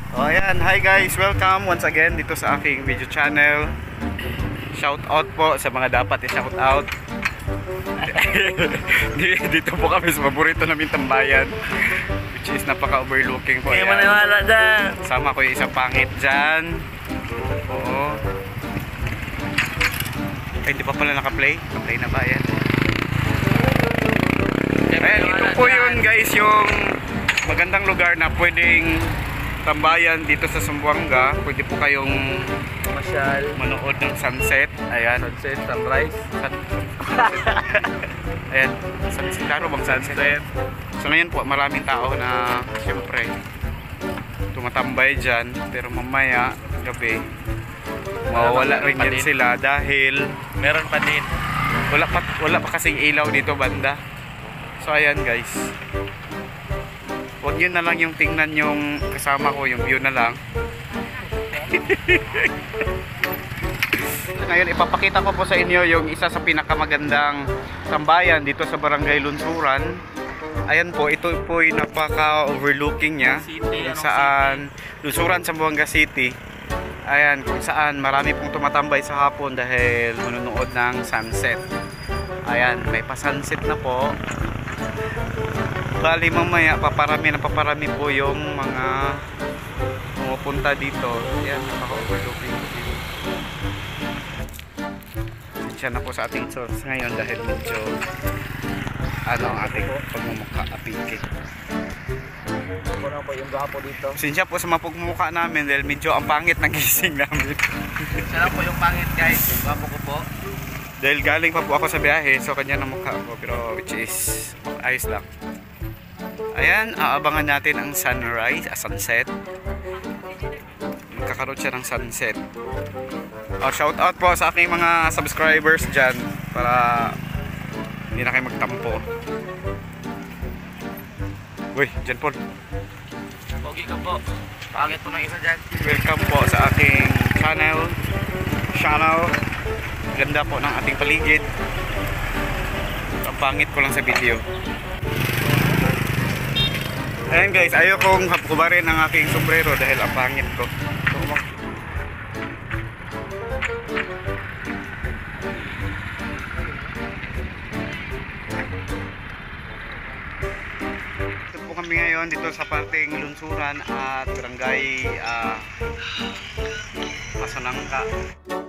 Oh, ayan. Hi guys, welcome once again dito sa aking video channel. Shout out po sa mga dapat i-shout out. Dito po kami sa paborito namin tambayan, which is napaka-overlooking po. Kaya maniwala dyan. Sama ko yung isang pangit dyan. Oo. Ay, hindi pa pala naka-play. Naka-play na ba? Ayan. Ayan, ito po yun guys, yung magandang lugar na pwedeng tambayan dito sa Zamboanga. Pwede po kayong Masyal. manood ng sunset. Ayan. Sunset, sunrise. Ayan. Klaro bang sunset? So ngayon po maraming tao na siyempre tumatambay dyan. Pero mamaya gabi mawawala rin yan sila dahil Meron pa din. wala pa kasing ilaw dito banda. So ayan guys, huwag yun na lang yung tingnan yung kasama ko, yung view na lang. Ngayon ipapakita ko po sa inyo yung isa sa pinakamagandang tambayan dito sa Barangay Lunsuran. Ayan po, ito po yung napaka-overlooking niya, kung saan Lunsuran, Zamboanga City. Ayan, kung saan marami pong tumatambay sa hapon dahil manunood ng sunset. Ayan, may pa-sunset na po. Bali mamaya paparami po yung mga pumupunta dito. Ayan, napaka-overlooking po dito. Siya na po sa ating source ngayon dahil medyo ang ating pagmumukha apingkit. Ano po yung gapo dito? Sinsya po sa mga pagmumukha namin dahil medyo ang pangit ng gising namin. Siya lang po yung pangit guys. Yung gapo ko po. Dahil galing pa po ako sa biyahe, so kanya na mukha ko, pero which is ayos lang. Ayan, aabangan natin ang sunrise, sunset. Magkakaroon siya ng sunset. Shout out po sa aking mga subscribers dyan para hindi na kayo magtampo. Uy, dyan po. Pogi ka po. Pangit po ng isa dyan. Welcome po sa aking channel. Ganda po ng ating paligid. Ang pangit ko lang sa video. Ayan guys, ayaw kong kubarin ang aking sombrero dahil ang pangit ko. Ito po kami ngayon dito sa parteng Lunsuran at Barangay Pasanangka.